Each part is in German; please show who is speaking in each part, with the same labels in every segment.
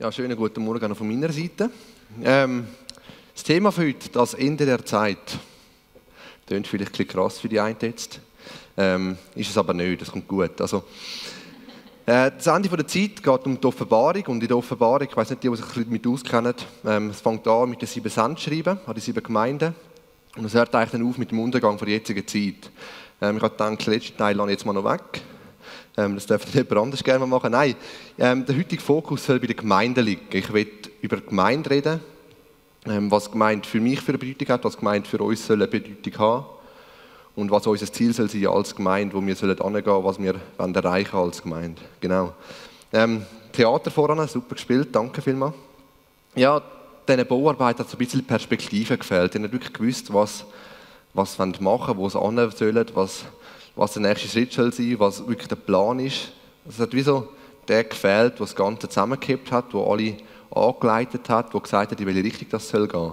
Speaker 1: Ja, schönen guten Morgen auch von meiner Seite. Das Thema für heute, das Ende der Zeit. Klingt vielleicht ein bisschen krass für die einen jetzt. Ist es aber nicht, das kommt gut. Also, das Ende der Zeit geht um die Offenbarung. Und in der Offenbarung, ich weiss nicht, die sich ein bisschen damit auskennen, es fängt an mit den 7 Sendschreiben an die 7 Gemeinden. Und es hört eigentlich dann auf mit dem Untergang der jetzigen Zeit. Ich habe gedacht, den letzten Teil lasse ich jetzt mal noch weg. Das dürfte jemand anders gerne mal machen. Nein, der heutige Fokus soll bei der Gemeinde liegen. Ich will über die Gemeinde reden, was die Gemeinde für mich für eine Bedeutung hat, was die Gemeinde für uns soll eine Bedeutung haben und was unser Ziel soll sein als Gemeinde, wo wir sollen hingehen, was wir erreichen wollen als Gemeinde. Genau. Theater voran, super gespielt, danke vielmals. Ja, diesen Bauarbeiten hat so ein bisschen Perspektive gefehlt. Die haben nicht wirklich gewusst, was sie machen wollen, wo sie hin sollen, was der nächste Schritt soll sein, was wirklich der Plan ist. Es hat wie so der gefehlt, der das Ganze zusammengekippt hat, der alle angeleitet hat, der gesagt hat, in welche Richtung das soll gehen.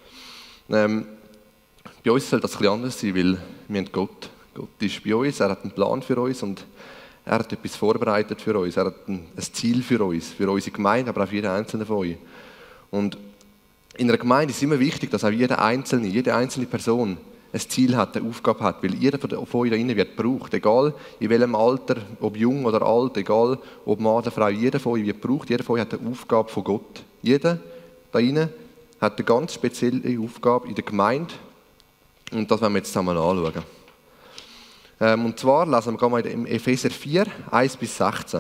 Speaker 1: Bei uns soll das ein bisschen anders sein, weil wir haben Gott. Gott ist bei uns, er hat einen Plan für uns und er hat etwas vorbereitet für uns. Er hat ein Ziel für unsere Gemeinde, aber auch für jeden Einzelnen von euch. Und in einer Gemeinde ist es immer wichtig, dass auch jede einzelne Person ein Ziel hat, eine Aufgabe hat, weil jeder von euch da innen wird gebraucht, egal in welchem Alter, ob jung oder alt, egal ob Mann oder Frau, jeder von euch wird gebraucht, jeder von euch hat eine Aufgabe von Gott. Jeder da innen hat eine ganz spezielle Aufgabe in der Gemeinde und das werden wir jetzt zusammen anschauen. Und zwar lesen wir mal im Epheser 4, 1-16.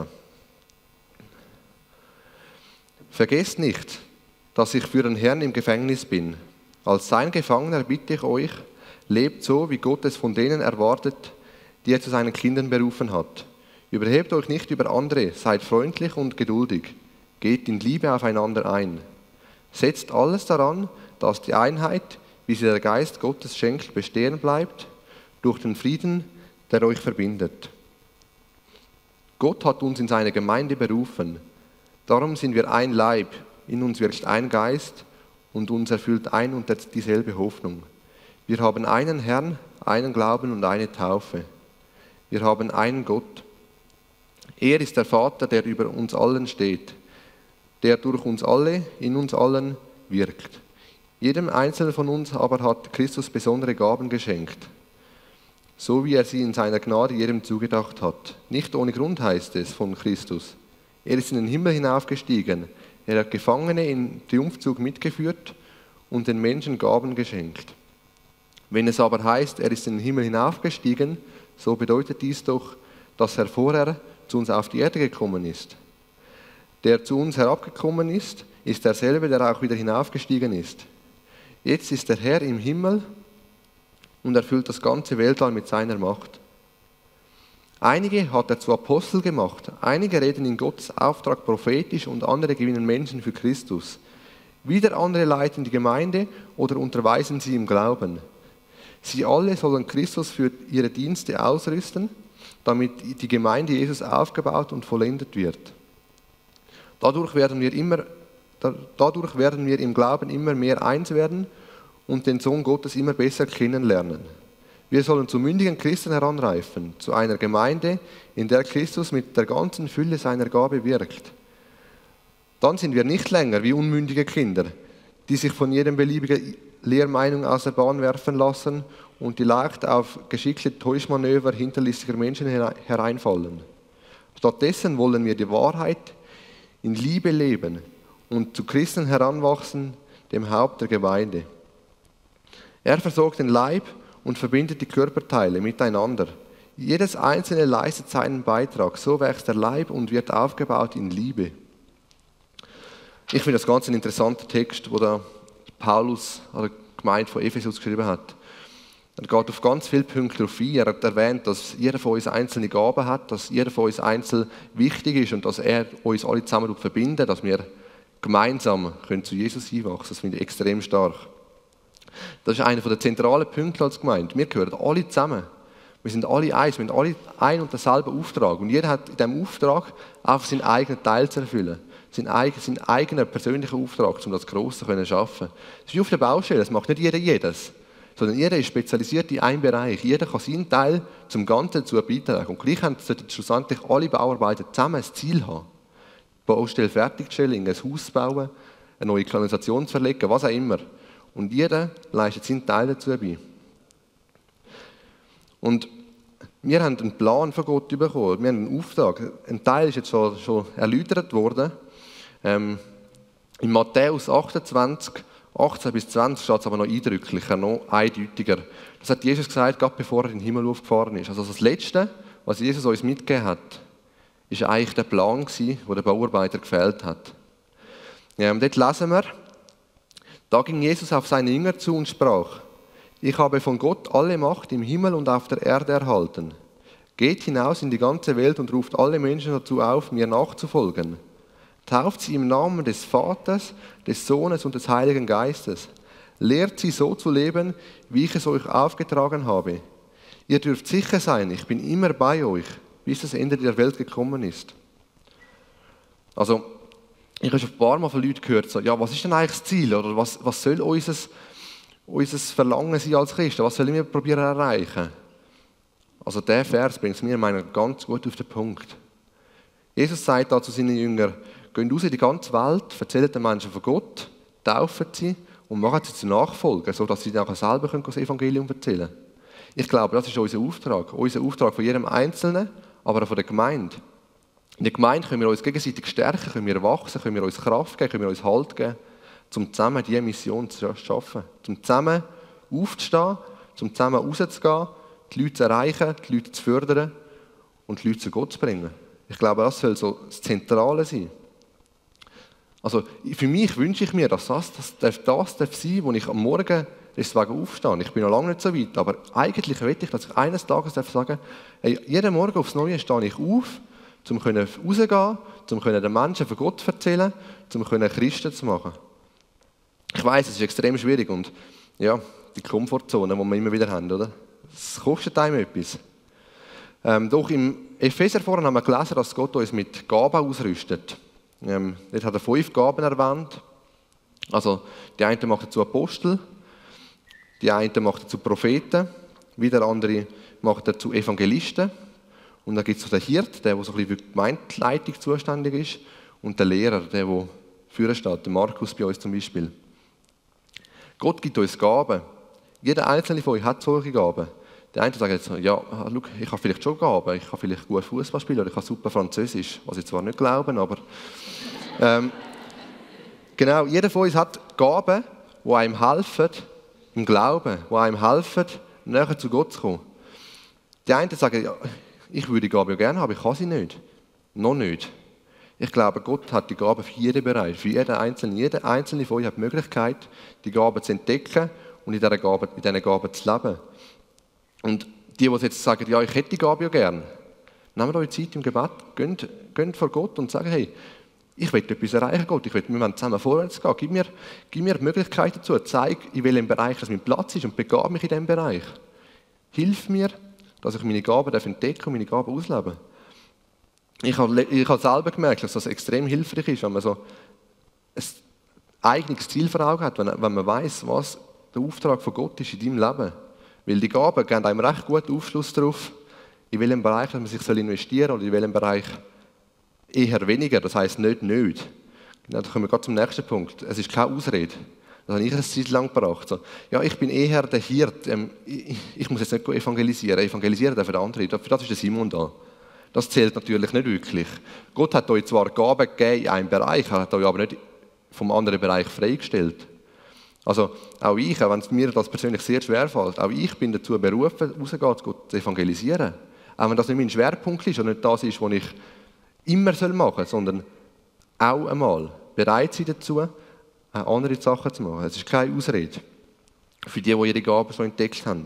Speaker 1: Vergesst nicht, dass ich für den Herrn im Gefängnis bin. Als sein Gefangener bitte ich euch, lebt so, wie Gott es von denen erwartet, die er zu seinen Kindern berufen hat. Überhebt euch nicht über andere, seid freundlich und geduldig. Geht in Liebe aufeinander ein. Setzt alles daran, dass die Einheit, wie sie der Geist Gottes schenkt, bestehen bleibt, durch den Frieden, der euch verbindet. Gott hat uns in seine Gemeinde berufen. Darum sind wir ein Leib, in uns wirkt ein Geist und uns erfüllt ein und dieselbe Hoffnung. Wir haben einen Herrn, einen Glauben und eine Taufe. Wir haben einen Gott. Er ist der Vater, der über uns allen steht, der durch uns alle, in uns allen wirkt. Jedem Einzelnen von uns aber hat Christus besondere Gaben geschenkt, so wie er sie in seiner Gnade jedem zugedacht hat. Nicht ohne Grund heißt es von Christus. Er ist in den Himmel hinaufgestiegen. Er hat Gefangene im Triumphzug mitgeführt und den Menschen Gaben geschenkt. Wenn es aber heißt, er ist in den Himmel hinaufgestiegen, so bedeutet dies doch, dass er vorher zu uns auf die Erde gekommen ist. Der zu uns herabgekommen ist, ist derselbe, der auch wieder hinaufgestiegen ist. Jetzt ist der Herr im Himmel und erfüllt das ganze Weltall mit seiner Macht. Einige hat er zu Apostel gemacht, einige reden in Gottes Auftrag prophetisch und andere gewinnen Menschen für Christus. Wieder andere leiten die Gemeinde oder unterweisen sie im Glauben. Sie alle sollen Christus für ihre Dienste ausrüsten, damit die Gemeinde Jesus aufgebaut und vollendet wird. Dadurch werden wir im Glauben immer mehr eins werden und den Sohn Gottes immer besser kennenlernen. Wir sollen zu mündigen Christen heranreifen, zu einer Gemeinde, in der Christus mit der ganzen Fülle seiner Gabe wirkt. Dann sind wir nicht länger wie unmündige Kinder, die sich von jedem beliebigen Lehrmeinung aus der Bahn werfen lassen und die leicht auf geschickte Täuschmanöver hinterlistiger Menschen hereinfallen. Stattdessen wollen wir die Wahrheit in Liebe leben und zu Christen heranwachsen, dem Haupt der Gemeinde. Er versorgt den Leib und verbindet die Körperteile miteinander. Jedes Einzelne leistet seinen Beitrag, so wächst der Leib und wird aufgebaut in Liebe. Ich finde das ganz ein interessanter Text, wo da Paulus an der Gemeinde von Ephesus geschrieben hat. Er geht auf ganz viele Punkte darauf ein. Er hat erwähnt, dass jeder von uns einzelne Gaben hat, dass jeder von uns einzeln wichtig ist und dass er uns alle zusammen verbindet, dass wir gemeinsam zu Jesus hinwachsen können. Das finde ich extrem stark. Das ist einer der zentralen Punkte als Gemeinde. Wir gehören alle zusammen. Wir sind alle eins, wir haben alle ein und denselben Auftrag. Und jeder hat in diesem Auftrag auch seinen eigenen Teil zu erfüllen. Seinen eigenen persönlichen Auftrag, um das Grosse zu schaffen. Das ist wie auf der Baustelle, das macht nicht jeder jedes. Sondern jeder ist spezialisiert in einem Bereich. Jeder kann seinen Teil zum Ganzen dazu beitragen. Und gleich sollten schlussendlich alle Bauarbeiter zusammen ein Ziel haben. Baustelle fertigzustellen, ein Haus zu bauen, eine neue Kanalisation zu verlegen, was auch immer. Und jeder leistet seinen Teil dazu bei. Und wir haben einen Plan von Gott bekommen, wir haben einen Auftrag. Ein Teil ist jetzt schon erläutert worden. In Matthäus 28, 18 bis 20 steht es aber noch eindrücklicher, noch eindeutiger. Das hat Jesus gesagt, gerade bevor er in den Himmel aufgefahren ist. Also das Letzte, was Jesus uns mitgegeben hat, ist eigentlich der Plan gewesen, den der Bauarbeiter gefällt hat. Ja, und dort lesen wir, da ging Jesus auf seine Jünger zu und sprach: Ich habe von Gott alle Macht im Himmel und auf der Erde erhalten. Geht hinaus in die ganze Welt und ruft alle Menschen dazu auf, mir nachzufolgen. Tauft sie im Namen des Vaters, des Sohnes und des Heiligen Geistes. Lehrt sie so zu leben, wie ich es euch aufgetragen habe. Ihr dürft sicher sein, ich bin immer bei euch, bis das Ende der Welt gekommen ist. Also, ich habe schon ein paar Mal von Leuten gehört, so, ja, was ist denn eigentlich das Ziel? Oder was soll unser Verlangen sein als Christen? Was sollen wir probieren zu erreichen? Also der Vers bringt es mir meiner ganz gut auf den Punkt. Jesus sagt da zu seinen Jüngern: Geht raus in die ganze Welt, erzählt den Menschen von Gott, taufen sie und machen sie zu Nachfolgen, sodass sie dann selber das Evangelium erzählen können. Ich glaube, das ist unser Auftrag von jedem Einzelnen, aber auch von der Gemeinde. In der Gemeinde können wir uns gegenseitig stärken, können wir wachsen, können wir uns Kraft geben, können wir uns Halt geben, um zusammen diese Mission zu schaffen, um zusammen aufzustehen, um zusammen rauszugehen, die Leute zu erreichen, die Leute zu fördern und die Leute zu Gott zu bringen. Ich glaube, das soll so das Zentrale sein. Also für mich wünsche ich mir, dass das darf sein, wo ich am Morgen deswegen aufstehe. Ich bin noch lange nicht so weit, aber eigentlich möchte ich, dass ich eines Tages sagen darf, hey, jeden Morgen aufs Neue stehe ich auf, um rauszugehen, um den Menschen von Gott zu erzählen, um Christen zu machen. Ich weiss, es ist extrem schwierig und ja, die Komfortzone, die wir immer wieder haben, oder? Es kostet einem etwas. Doch im Epheser vorhin haben wir gelesen, dass Gott uns mit Gaben ausrüstet. Dort hat er 5 Gaben erwähnt. Also die einen machen dazu Apostel, die einen machen dazu Propheten, wieder andere machen dazu Evangelisten. Und dann gibt es den Hirt, der so ein bisschen für die Gemeindeleitung zuständig ist, und den Lehrer, der führen steht, der Markus bei uns zum Beispiel. Gott gibt uns Gaben. Jeder einzelne von euch hat solche Gaben. Der eine sagt jetzt, ja, schau, ich habe vielleicht schon Gaben, ich kann vielleicht gut Fußball spielen oder ich kann super Französisch, was ich zwar nicht glaube, aber genau, jeder von uns hat Gaben, die einem helfen, im Glauben, die einem helfen, näher zu Gott zu kommen. Die einen sagen, ja, ich würde die Gabe ja gerne haben, ich kann sie nicht. Noch nicht. Ich glaube, Gott hat die Gaben für jeden Bereich, für jeden Einzelnen. Jeder Einzelne von euch hat die Möglichkeit, die Gaben zu entdecken und in diesen Gaben zu leben. Und die jetzt sagen, ja, ich hätte die Gabe ja gerne, nehmt euch Zeit im Gebet, geht vor Gott und sagt, hey, ich will etwas erreichen, Gott, wir wollen zusammen vorwärts gehen, gib mir die Möglichkeit dazu, zeig, in welchem Bereich das mein Platz ist und begab mich in diesem Bereich. Hilf mir, dass ich meine Gaben entdecken und meine Gaben ausleben. Ich habe selber gemerkt, dass das extrem hilfreich ist, wenn man so ein eigenes Ziel vor Augen hat, wenn man weiss, was der Auftrag von Gott ist in deinem Leben. Weil die Gaben geben einem recht guten Aufschluss darauf, in welchem Bereich man sich investieren soll oder in welchem Bereich eher weniger, das heisst nicht. Genau, da kommen wir gerade zum nächsten Punkt. Es ist keine Ausrede. Das habe ich eine Zeit lang gebracht. So, ja, ich bin eher der Hirt. Ich muss jetzt nicht evangelisieren. Evangelisieren darf der andere. Für das ist der Simon da. Das zählt natürlich nicht wirklich. Gott hat euch zwar Gaben gegeben in einem Bereich, er hat euch aber nicht vom anderen Bereich freigestellt. Also auch ich, auch wenn es mir das persönlich sehr schwer fällt, auch ich bin dazu berufen, rauszugehen, Gott zu evangelisieren. Auch wenn das nicht mein Schwerpunkt ist und nicht das ist, was ich immer machen soll, sondern auch einmal bereit sein dazu, auch andere Sachen zu machen. Es ist keine Ausrede für die ihre Gaben so entdeckt haben.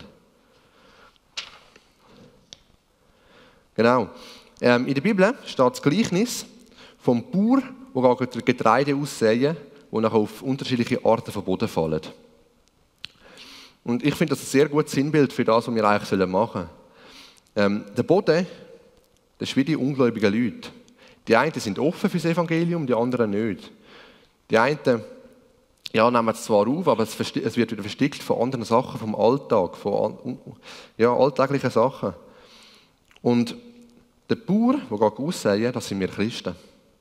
Speaker 1: Genau. In der Bibel steht das Gleichnis vom Bauer, der Getreide aussäen, die nachher auf unterschiedliche Arten von Boden fallen. Und ich finde das ein sehr gutes Sinnbild für das, was wir eigentlich machen sollen. Der Boden, das ist wie die ungläubigen Leute. Die einen sind offen für das Evangelium, die anderen nicht. Die einen nehmen es zwar auf, aber es wird wieder versteckt von anderen Sachen, vom Alltag, von alltäglichen Sachen. Und der Bauer, der aussäen, das sind wir Christen.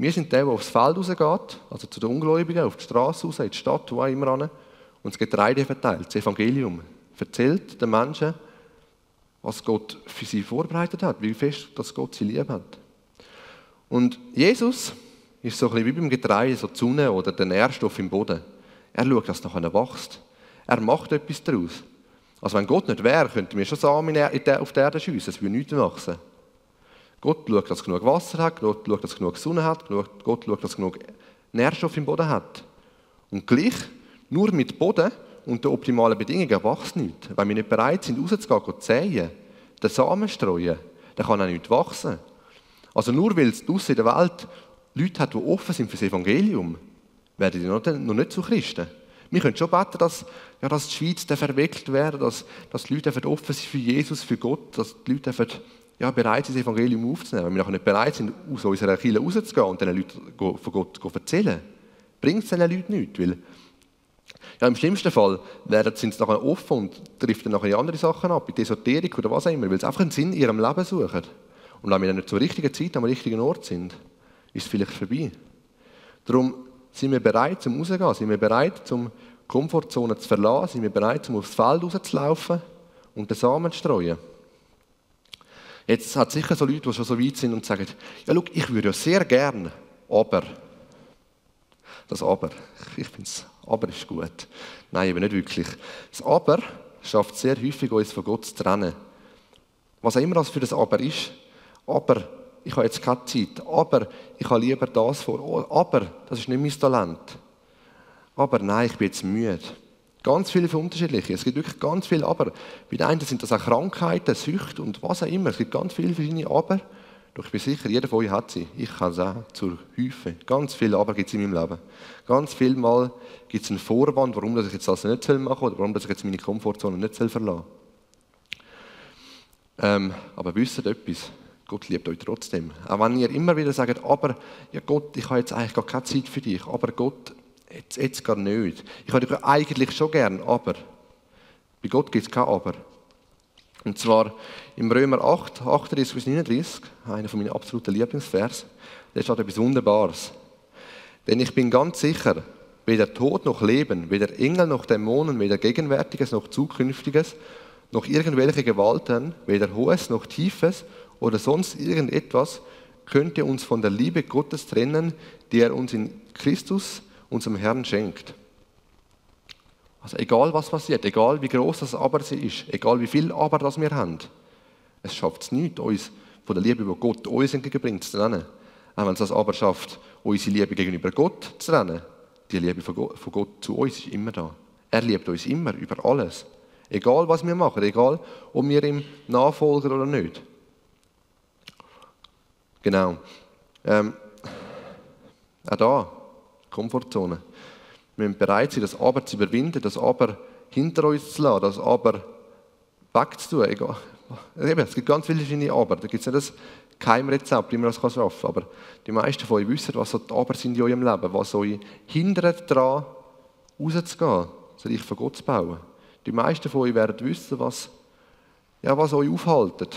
Speaker 1: Wir sind der aufs Feld rausgeht, also zu den Ungläubigen, auf die Straße raus, in die Stadt, wo auch immer hin, und das Getreide verteilt, das Evangelium. Erzählt den Menschen, was Gott für sie vorbereitet hat, wie fest dass Gott sie lieb hat. Und Jesus ist so ein bisschen wie beim Getreide, so die Sonne oder der Nährstoff im Boden. Er schaut, dass es nachher wächst. Er macht etwas daraus. Also wenn Gott nicht wäre, könnten wir schon Samen auf die Erde schiessen, es würde nichts wachsen. Gott schaut, dass es genug Wasser hat, Gott schaut, dass es genug Sonne hat, Gott schaut, dass es genug Nährstoff im Boden hat. Und gleich, nur mit Boden und den optimalen Bedingungen wächst nichts. Wenn wir nicht bereit sind, rauszugehen, zu säen, den Samen streuen, dann kann auch nichts wachsen. Also nur weil es draussen in der Welt Leute hat, die offen sind für das Evangelium, werden die noch nicht zu Christen. Wir können schon beten, dass die Schweiz verwickelt werden, dass die Leute offen sind für Jesus, für Gott, dass die Leute bereit sind, das Evangelium aufzunehmen. Wenn wir nachher nicht bereit sind, aus unserer Kirche rauszugehen und den Leuten von Gott zu erzählen, bringt es diesen Leuten nichts. Weil im schlimmsten Fall sind sie nachher offen und driften nachher in andere Sachen ab, in die Esoterik oder was auch immer, weil sie einfach einen Sinn in ihrem Leben suchen. Und wenn wir dann nicht zur richtigen Zeit am richtigen Ort sind, ist es vielleicht vorbei. Darum sind wir bereit zum Rausgehen, sind wir bereit, zum Komfortzone zu verlassen, sind wir bereit, um aufs Feld rauszulaufen und den Samen zu streuen. Jetzt hat es sicher so Leute, die schon so weit sind und sagen, ja schau, ich würde ja sehr gern, aber. Das Aber, ich finde das Aber ist gut. Nein, eben nicht wirklich. Das Aber schafft sehr häufig, uns von Gott zu trennen. Was auch immer das für das Aber ist, aber ich habe jetzt keine Zeit, aber ich habe lieber das vor, aber das ist nicht mein Talent. Aber nein, ich bin jetzt müde. Ganz viele unterschiedliche. Es gibt wirklich ganz viele Aber. Bei den einen sind das auch Krankheiten, Süchte und was auch immer. Es gibt ganz viele verschiedene Aber. Doch ich bin sicher, jeder von euch hat sie. Ich kann es auch zur Häufe. Ganz viele Aber gibt es in meinem Leben. Ganz viel Mal gibt es einen Vorwand, warum ich jetzt das nicht machen soll oder warum ich jetzt meine Komfortzone nicht verlassen soll. Aber wisst etwas, Gott liebt euch trotzdem. Auch wenn ihr immer wieder sagt, aber ja Gott, ich habe jetzt eigentlich gar keine Zeit für dich, aber Gott, jetzt gar nicht. Ich habe dich eigentlich schon gern, aber bei Gott gibt es kein Aber. Und zwar im Römer 8, 38 bis 39, einer von meinen absoluten Lieblingsvers, da steht etwas Wunderbares. Denn ich bin ganz sicher, weder Tod noch Leben, weder Engel noch Dämonen, weder Gegenwärtiges noch Zukünftiges, noch irgendwelche Gewalten, weder Hohes noch Tiefes oder sonst irgendetwas, könnte uns von der Liebe Gottes trennen, die er uns in Christus, unserem Herrn, schenkt. Also egal was passiert, egal wie groß das Aber ist, egal wie viel Aber das wir haben, es schafft es nicht, uns von der Liebe, die Gott uns entgegenbringt, zu trennen. Auch wenn es das Aber schafft, unsere Liebe gegenüber Gott zu trennen, die Liebe von Gott zu uns ist immer da. Er liebt uns immer, über alles. Egal was wir machen, egal ob wir ihm nachfolgen oder nicht. Genau. Auch da, Komfortzone. Wir müssen bereit sein, das Aber zu überwinden, das Aber hinter uns zu lassen, das Aber wegzutun. Egal. Es gibt ganz viele verschiedene Aber. Da gibt es nicht das Geheimrezept, wie man das schaffen kann. Aber die meisten von euch wissen, was so die Aber sind in eurem Leben, was euch hindert daran, rauszugehen, das Reich von Gott zu bauen. Die meisten von euch werden wissen, was euch aufhaltet.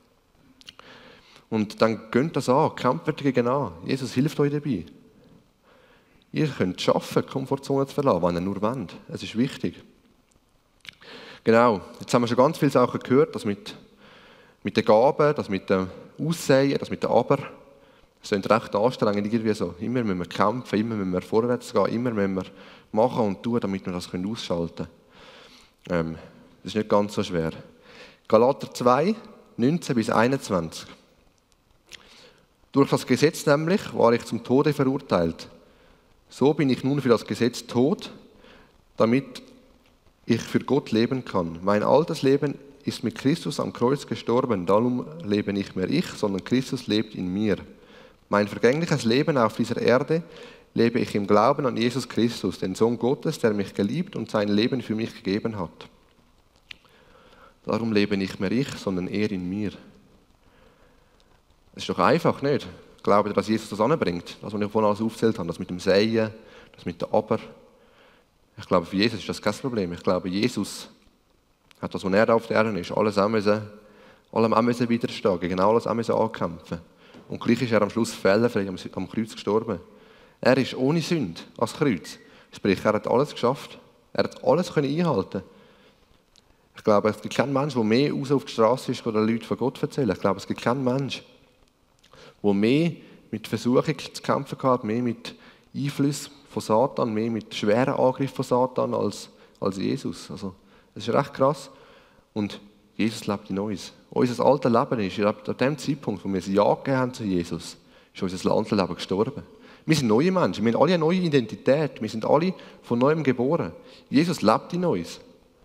Speaker 1: Und dann geht das an, kämpft dagegen an. Jesus hilft euch dabei. Ihr könnt es schaffen, die Komfortzone zu verlassen, wenn ihr nur wollt. Es ist wichtig. Genau, jetzt haben wir schon ganz viele Sachen gehört, das mit den Gaben, das mit dem Aussehen, das mit dem Aber. Es ist recht anstrengend, irgendwie so. Immer müssen wir kämpfen, immer müssen wir vorwärts gehen, immer müssen wir machen und tun, damit wir das ausschalten können. Das ist nicht ganz so schwer. Galater 2, 19 bis 21. Durch das Gesetz nämlich war ich zum Tode verurteilt. So bin ich nun für das Gesetz tot, damit ich für Gott leben kann. Mein altes Leben ist mit Christus am Kreuz gestorben, darum lebe nicht mehr ich, sondern Christus lebt in mir. Mein vergängliches Leben auf dieser Erde lebe ich im Glauben an Jesus Christus, den Sohn Gottes, der mich geliebt und sein Leben für mich gegeben hat. Darum lebe nicht mehr ich, sondern er in mir. Das ist doch einfach, nicht? Glaubt ihr, dass Jesus das anbringt? Das, was ich vorhin alles aufgezählt habe, das mit dem Säen, das mit dem Aber. Ich glaube, für Jesus ist das kein Problem. Ich glaube, Jesus hat das, was er da auf der Erde ist, allem auch müssen widerstehen, gegen alles auch müssen ankämpfen. und gleich ist er am Schluss fehlerfrei am Kreuz gestorben. Er ist ohne Sünde ans Kreuz. Sprich, er hat alles geschafft. Er hat alles einhalten. Ich glaube, es gibt keinen Menschen, der mehr raus auf die Straße ist oder Leute von Gott erzählen. Ich glaube, es gibt keinen Menschen, der mehr mit Versuchung zu kämpfen hat, mehr mit Einfluss von Satan, mehr mit schweren Angriffen von Satan als Jesus. Also, das ist recht krass. Und Jesus lebt in uns. Unser altes Leben ist, ab dem Zeitpunkt, wo wir ein Ja gegeben haben zu Jesus, ist unser altes Leben gestorben. Wir sind neue Menschen, wir haben alle eine neue Identität, wir sind alle von Neuem geboren. Jesus lebt in uns.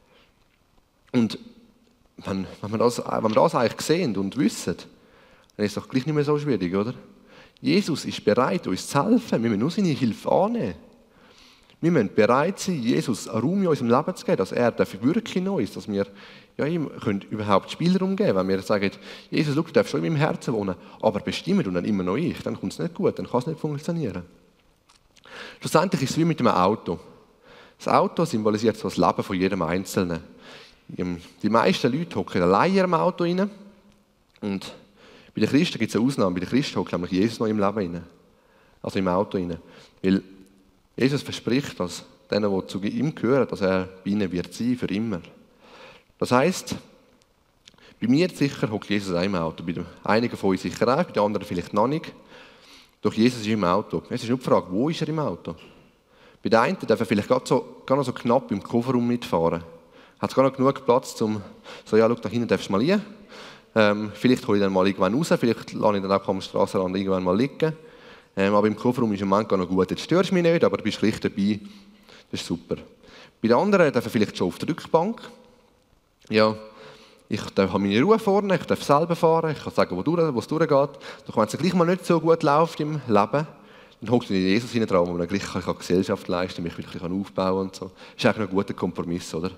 Speaker 1: Und wenn wir das eigentlich sehen und wissen, dann ist es doch gleich nicht mehr so schwierig, oder? Jesus ist bereit, uns zu helfen. Wir müssen nur seine Hilfe annehmen. Wir müssen bereit sein, Jesus einen Raum in unserem Leben zu geben, dass er wirken in uns, dass wir ihm überhaupt Spielraum geben können. Wenn wir sagen, Jesus, schau, du darfst schon in meinem Herzen wohnen, aber bestimmen und dann immer noch ich, dann kommt es nicht gut, dann kann es nicht funktionieren. Schlussendlich ist es wie mit einem Auto. Das Auto symbolisiert so das Leben von jedem Einzelnen. Die meisten Leute hocken alleine im Auto rein. Und bei den Christen gibt es eine Ausnahme. Bei den Christen hockt nämlich Jesus noch im Leben rein. Also im Auto rein. Weil Jesus verspricht, dass denen, die zu ihm gehören, dass er bei ihnen wird sein, für immer. Das heisst, bei mir sicher hockt Jesus auch im Auto. Bei einigen von euch sicher auch, bei den anderen vielleicht noch nicht. Doch Jesus ist im Auto. Es ist nur die Frage, wo ist er im Auto? Bei den einen darf er vielleicht gar noch so knapp im Kofferraum mitfahren. Hat es gar noch genug Platz, um so, ja, schau, da hinten darfst du mal liegen. Vielleicht hole ich dann mal irgendwann raus, vielleicht lasse ich dann auch am Strassenrand irgendwann mal liegen. Aber im Kofferraum ist im Moment gar noch gut. Jetzt störst du mich nicht, aber du bist gleich dabei. Das ist super. Bei den anderen darf er vielleicht schon auf der Rückbank. Ja, ich habe meine Ruhe vorne, ich darf selber fahren, ich kann sagen, wo es durchgeht. Doch wenn es gleich mal nicht so gut läuft im Leben, dann hockt Jesus hinein dran, wo man dann gleich kann Gesellschaft leisten, mich wirklich aufbauen und so. Das ist eigentlich ein guter Kompromiss, oder?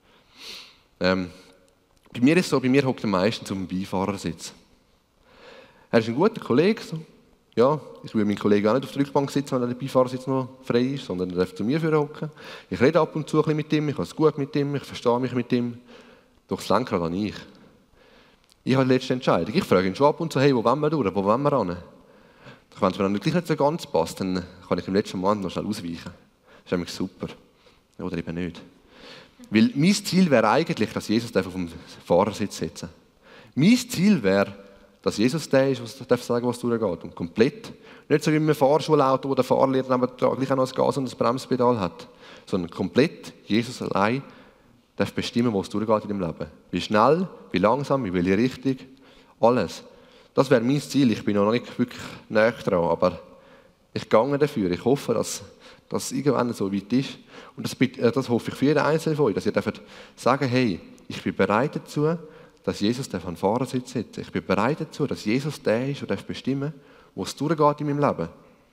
Speaker 1: Bei mir ist es so, bei mir hockt er meistens zum Beifahrersitz. Er ist ein guter Kollege. So. Ja, ich will meinen Kollegen auch nicht auf der Rückbank sitzen, wenn der Beifahrersitz noch frei ist, sondern er darf zu mir hocken. Ich rede ab und zu ein bisschen mit ihm, ich habe es gut mit ihm, ich verstehe mich mit ihm. Doch das Lenkrad habe ich. Ich habe die letzte Entscheidung. Ich frage ihn schon ab und zu, hey, wo wollen wir durch, wo wollen wir hin? Doch wenn es mir dann gleich nicht so ganz passt, dann kann ich im letzten Moment noch schnell ausweichen. Das ist nämlich super. Oder eben nicht. Weil mein Ziel wäre eigentlich, dass Jesus auf dem Fahrersitz sitzen darf. Mein Ziel wäre, dass Jesus der ist, der sagen darf, was durchgeht. Und komplett. Nicht so wie mit einem Fahrschulauto, wo der Fahrlehrer gleich auch noch das Gas und das Bremspedal hat. Sondern komplett Jesus allein darf bestimmen, wo es durchgeht in dem Leben. Wie schnell, wie langsam, in welche Richtung, alles. Das wäre mein Ziel. Ich bin noch nicht wirklich näher dran, aber ich gehe dafür. Ich hoffe, dass es irgendwann so weit ist. Und das hoffe ich für jeden Einzelnen von euch, dass ihr sagen, hey, ich bin bereit dazu, dass Jesus an den Fahrersitz sitzt. Ich bin bereit dazu, dass Jesus der ist und bestimmen, wo es durchgeht in meinem Leben.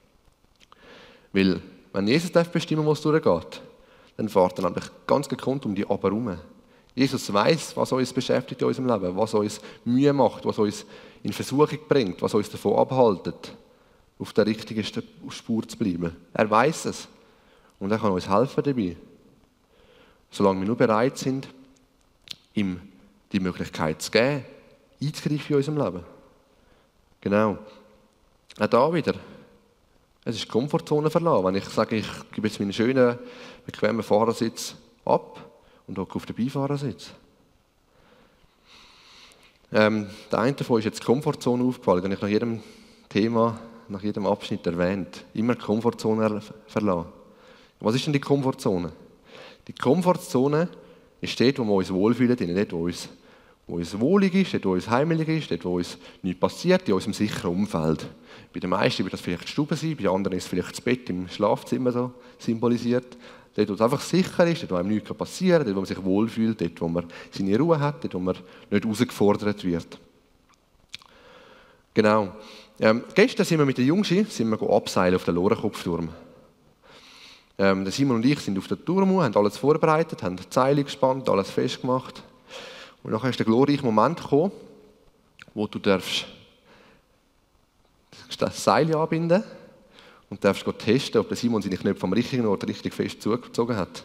Speaker 1: Weil, wenn Jesus bestimmen darf, wo es durchgeht, dann fährt er nämlich ganz gekonnt um die Aber herum. Jesus weiss, was uns beschäftigt in unserem Leben, was uns Mühe macht, was uns in Versuchung bringt, was uns davon abhaltet, auf der richtigen Spur zu bleiben. Er weiss es. Und er kann uns helfen dabei. Solange wir nur bereit sind, ihm die Möglichkeit zu geben, einzugreifen in unserem Leben. Genau. Auch da wieder. Es ist Komfortzone verlassen. Wenn ich sage, ich gebe jetzt meinen schönen, bequemen Fahrersitz ab und hocke auf den Beifahrersitz. Der eine davon ist jetzt die Komfortzone aufgefallen, den ich nach jedem Thema, nach jedem Abschnitt erwähnt. Immer die Komfortzone verlassen. Was ist denn die Komfortzone? Die Komfortzone ist dort, wo wir uns wohlfühlen, dort, wo uns wohlig ist, dort, wo uns heimelig ist, dort, wo uns nichts passiert, in unserem sicheren Umfeld. Bei den meisten wird das vielleicht die Stube sein, bei den anderen ist es vielleicht das Bett im Schlafzimmer so symbolisiert. Dort, wo es einfach sicher ist, dort, wo einem nichts passieren kann, dort, wo man sich wohlfühlt, dort, wo man seine Ruhe hat, dort, wo man nicht herausgefordert wird. Genau. Gestern sind wir mit den Jungs abseilen auf den Lorenkopfturm. Der Simon und ich sind auf der Turm, haben alles vorbereitet, haben die Seile gespannt, alles festgemacht. Und nachher ist der glorreiche Moment gekommen, wo du darfst das Seil anbinden und darfst testen, ob der Simon seine Knöpfe am richtigen Ort richtig fest zugezogen hat.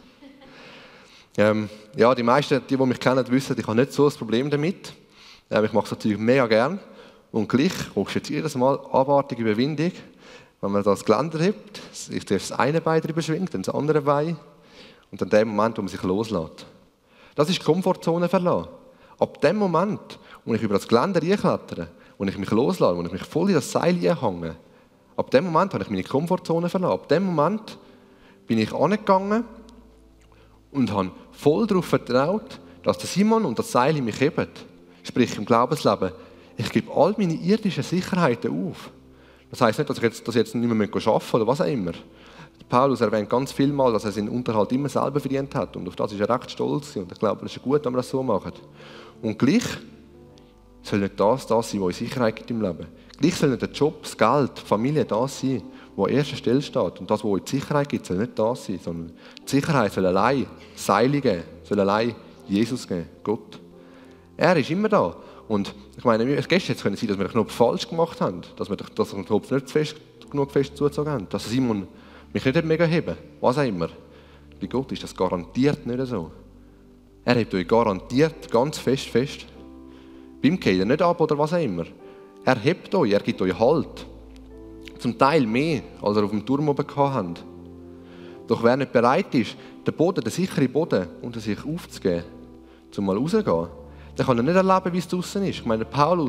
Speaker 1: Die meisten, die mich kennen, wissen, ich habe nicht so ein Problem damit. Ich mache so Zeug mega gern. Und gleich kommst du jetzt jedes Mal abartige Überwindung, wenn man das Geländer hebt, sich das eine Bein drüber schwingt, dann das andere Bein und dann der Moment, wo man sich loslässt. Das ist die Komfortzone verlassen. Ab dem Moment, wo ich über das Geländer einklettere, wo ich mich loslasse, wo ich mich voll in das Seil einhänge, ab dem Moment habe ich meine Komfortzone verlassen. Ab dem Moment bin ich angegangen und habe voll darauf vertraut, dass der Simon und das Seil mich heben. Sprich im Glaubensleben, ich gebe all meine irdischen Sicherheiten auf. Das heisst nicht, dass ich jetzt nicht mehr arbeiten muss oder was auch immer. Paulus erwähnt ganz viel Mal, dass er seinen Unterhalt immer selber verdient hat. Und auf das ist er recht stolz. Und ich glaube, es ist gut, wenn wir das so machen. Und gleich soll nicht das sein, was uns Sicherheit gibt im Leben. Gleich soll nicht der Job, das Geld, die Familie das sein, was an erster Stelle steht. Und das, was uns Sicherheit gibt, soll nicht das sein. Sondern die Sicherheit soll allein Seile geben, soll allein Jesus geben, Gott. Er ist immer da. Und ich meine, gestern können sein, dass wir den Knopf falsch gemacht haben, dass wir den Knopf nicht genug fest zugezogen haben, dass Simon mich nicht mega heben, was auch immer. Bei Gott ist das garantiert nicht so. Er hebt euch garantiert ganz fest. Beim Gehen nicht ab oder was auch immer. Er hebt euch, er gibt euch Halt. Zum Teil mehr, als er auf dem Turm oben habt. Doch wer nicht bereit ist, den sicheren Boden unter sich aufzugeben, um mal rauszugehen, der kann nicht erleben, wie es draußen ist. Ich meine,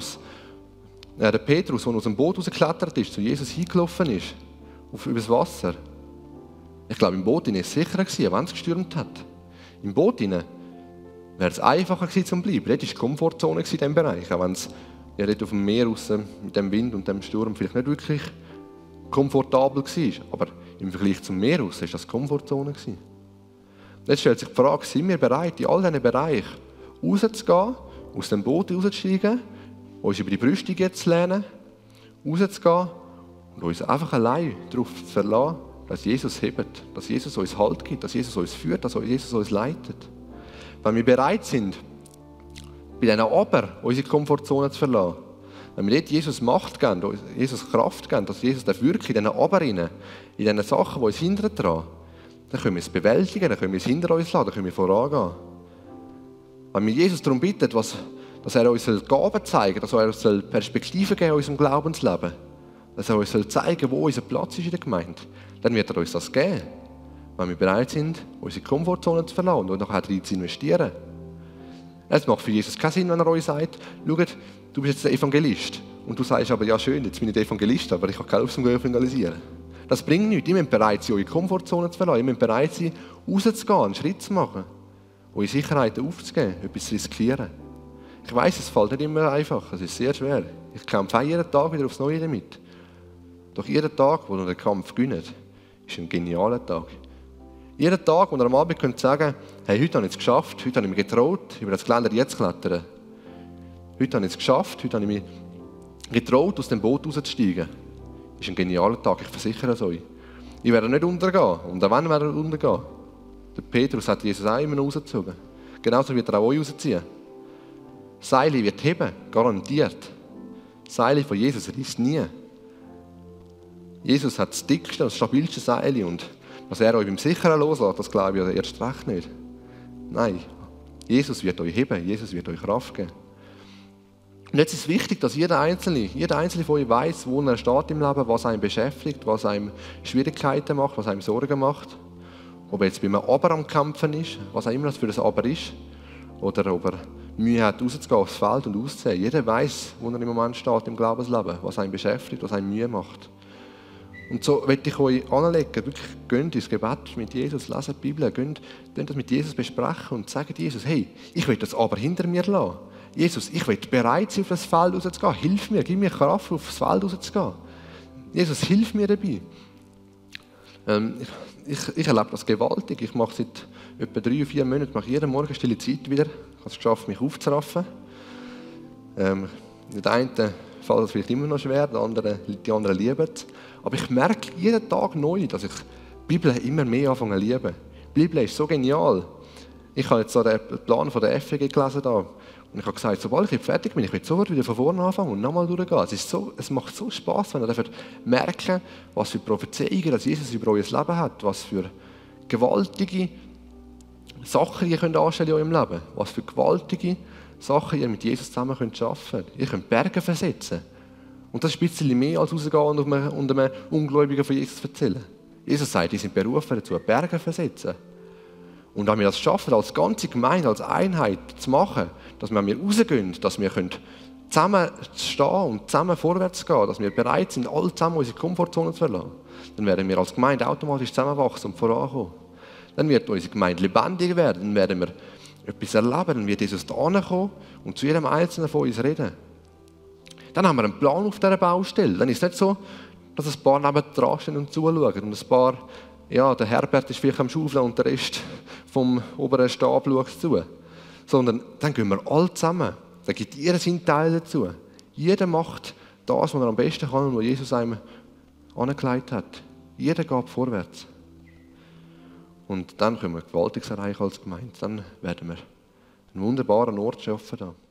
Speaker 1: der Petrus, der aus dem Boot rausgeklettert ist, zu Jesus hingelaufen ist, übers Wasser. Ich glaube, im Boot war es sicherer gewesen, wenn es gestürmt hat. Im Boot wäre es einfacher gewesen zum Bleiben. Dort war die Komfortzone in diesem Bereich. Auch wenn es ja dort auf dem Meer raus, mit dem Wind und dem Sturm vielleicht nicht wirklich komfortabel war. Aber im Vergleich zum Meer raus war das Komfortzone gewesen. Jetzt stellt sich die Frage, sind wir bereit, in all diesen Bereichen rauszugehen, aus dem Boot rauszusteigen, uns über die Brüstung zu lernen, rauszugehen und uns einfach allein darauf zu verlassen, dass Jesus hebt, dass Jesus uns Halt gibt, dass Jesus uns führt, dass Jesus uns leitet. Wenn wir bereit sind, bei diesen Aber unsere Komfortzone zu verlassen, wenn wir dort Jesus Macht geben, Jesus Kraft geben, dass Jesus wirkt in diesen Aber, in diesen Sachen, die uns hindern daran, dann können wir es bewältigen, dann können wir es hinter uns lassen, dann können wir vorangehen. Wenn wir Jesus darum bitten, dass er uns Gaben zeigen soll, dass er uns Perspektiven geben in unserem Glaubensleben, dass er uns zeigen soll, wo unser Platz ist in der Gemeinde, dann wird er uns das geben, wenn wir bereit sind, unsere Komfortzone zu verlassen und nachher rein zu investieren. Es macht für Jesus keinen Sinn, wenn er euch sagt, schaut, du bist jetzt der Evangelist und du sagst aber, ja schön, jetzt bin ich der Evangelist, aber ich habe keine Lust, um zu evangelisieren. Das bringt nichts. Ihr müsst bereit sein, eure Komfortzone zu verlassen. Ihr müsst bereit sein, rauszugehen, einen Schritt zu machen, eure Sicherheiten aufzugeben, etwas zu riskieren. Ich weiss, es fällt nicht immer einfach, es ist sehr schwer. Ich kämpfe jeden Tag wieder aufs Neue damit. Doch jeden Tag, wo ihr den Kampf gewinnt, ist ein genialer Tag. Jeden Tag, wo ihr am Abend könnt sagen, hey, heute habe ich es geschafft, heute habe ich mich getraut, über das Geländer jetzt zu klettern. Heute habe ich es geschafft, heute habe ich mich getraut, aus dem Boot rauszusteigen. Das ist ein genialer Tag, ich versichere es euch. Ich werde nicht untergehen, und auch wenn wir untergehen. Der Petrus hat Jesus auch immer rausgezogen. Genauso wird er auch euch rausziehen. Seile wird heben, garantiert. Seile von Jesus reißt nie. Jesus hat das dickste und das stabilste Seil und dass er euch beim Sicheren loslässt, das glaube ich erst recht nicht. Nein, Jesus wird euch heben, Jesus wird euch Kraft geben. Und jetzt ist es wichtig, dass jeder Einzelne von euch weiss, wo er steht im Leben, was einen beschäftigt, was einem Schwierigkeiten macht, was einem Sorgen macht. Ob er jetzt bei einem Aber am Kämpfen ist, was auch immer das für ein Aber ist, oder ob er Mühe hat, rauszugehen aufs Feld und auszusehen. Jeder weiss, wo er im Moment steht im Glaubensleben, was einen beschäftigt, was einen Mühe macht. Und so möchte ich euch anlegen, wirklich geht ins Gebet mit Jesus, lesen die Bibel, geht das mit Jesus besprechen und sagt Jesus, hey, ich will das Aber hinter mir lassen. Jesus, ich will bereit sein, auf das Feld rauszugehen. Hilf mir, gib mir Kraft, aufs Feld rauszugehen. Jesus, hilf mir dabei. Ich erlebe das gewaltig. Ich mache seit etwa 3 oder 4 Monaten jeden Morgen stille Zeit wieder. Ich habe es geschafft, mich aufzuraffen. Den einen fällt es vielleicht immer noch schwer, die anderen lieben es. Aber ich merke jeden Tag neu, dass ich die Bibel immer mehr anfange zu lieben. Die Bibel ist so genial. Ich habe jetzt so den Plan von der FEG gelesen da. Und ich habe gesagt, sobald ich fertig bin, ich will sofort wieder von vorne anfangen und nochmal durchgehen. Es macht so Spass, wenn ihr merken, was für Prophezeiungen dass Jesus über euer Leben hat, was für gewaltige Sachen ihr könnt anstellen in eurem Leben, was für gewaltige Sachen ihr mit Jesus zusammen könnt schaffen könnt. Ihr könnt Berge versetzen. Und das ist ein bisschen mehr als rausgehen und einem Ungläubigen von Jesus erzählen. Jesus sagt, die sind berufen dazu, Berge zu versetzen. Und wenn wir das schaffen, als ganze Gemeinde, als Einheit zu machen, dass wir, wenn wir rausgehen, dass wir zusammen stehen und zusammen vorwärts gehen, dass wir bereit sind, alle zusammen unsere Komfortzone zu verlassen, dann werden wir als Gemeinde automatisch zusammenwachsen und vorankommen. Dann wird unsere Gemeinde lebendig werden, dann werden wir etwas erleben, dann wird Jesus da kommen und zu jedem Einzelnen von uns reden. Dann haben wir einen Plan auf dieser Baustelle. Dann ist es nicht so, dass ein paar nebendran stehen und zuschauen und ein paar, ja, der Herbert ist vielleicht am Schaufeln und der Rest vom oberen Stab schaut zu. Sondern dann gehen wir alle zusammen. Dann gibt jeder seinen Teil dazu. Jeder macht das, was er am besten kann und was Jesus einem angelegt hat. Jeder geht vorwärts. Und dann können wir Gewaltiges erreichen als Gemeinde. Dann werden wir einen wunderbaren Ort schaffen da.